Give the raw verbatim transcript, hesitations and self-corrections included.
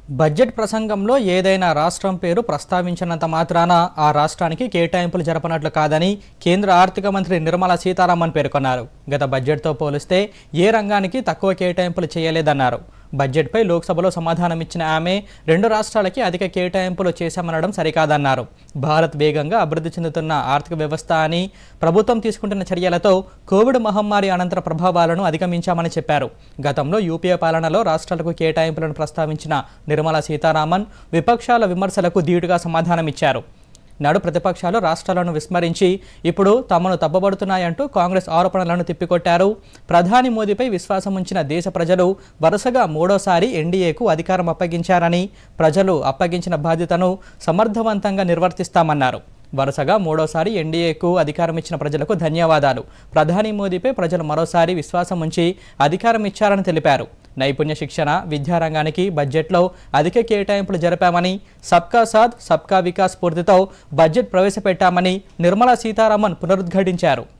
Budget ప్రసంగంలో ఏదైనా రాష్ట్రం పేరు ప్రస్తావించినంత మాత్రాన ఆ రాష్ట్రానికి కేటాయింపులు జరపనట్లు కాదని కేంద్ర ఆర్థిక మంత్రి నిర్మలా సీతారామన్ పేర్కొన్నారు. గత బడ్జెట్తో పోలిస్తే ఏ రంగానికి తక్కువ కేటాయింపులు చేయలేదన్నారు. బడ్జెట్పై లోక్సభలో సమాధానమిచ్చిన ఆమె రెండు రాష్ట్రాలకి అధిక కేటాయింపులు చేశామనడం సరికాదన్నారు. భారత్ వేగంగా అభివృద్ధి చెందుతున్న ఆర్థిక వ్యవస్థ అని, ప్రభుత్వం తీసుకుంటున్న చర్యలతో కోవిడ్ మహమ్మారి అనంతర ప్రభావాలను అధిగమించామని చెప్పారు. గతంలో యూపీఏ పాలనలో రాష్ట్రాలకు కేటాయింపులను ప్రస్తావించిన నిర్మలా సీతారామన్ విపక్షాల విమర్శలకు ధీటుగా సమాధానమిచ్చారు. నాడు ప్రతిపక్షాలు రాష్ట్రాలను విస్మరించి ఇప్పుడు తమను తప్పబడుతున్నాయంటూ కాంగ్రెస్ ఆరోపణలను తిప్పికొట్టారు. ప్రధాని మోదీపై విశ్వాసం ఉంచిన దేశ ప్రజలు వరుసగా మూడోసారి ఎన్డీఏకు అధికారం అప్పగించారని, ప్రజలు అప్పగించిన బాధ్యతను సమర్థవంతంగా నిర్వర్తిస్తామన్నారు. వరుసగా మూడోసారి ఎన్డీఏకు అధికారం ఇచ్చిన ప్రజలకు ధన్యవాదాలు. ప్రధాని మోదీపై ప్రజలు మరోసారి విశ్వాసం ఉంచి అధికారం ఇచ్చారని తెలిపారు. నైపుణ్య శిక్షణ, విద్యారంగానికి బడ్జెట్లో అధిక కేటాయింపులు జరిపామని, సబ్కా సాథ్ సబ్కా వికాస్ స్ఫూర్తితో బడ్జెట్ ప్రవేశపెట్టామని నిర్మలా సీతారామన్ పునరుద్ఘాటించారు.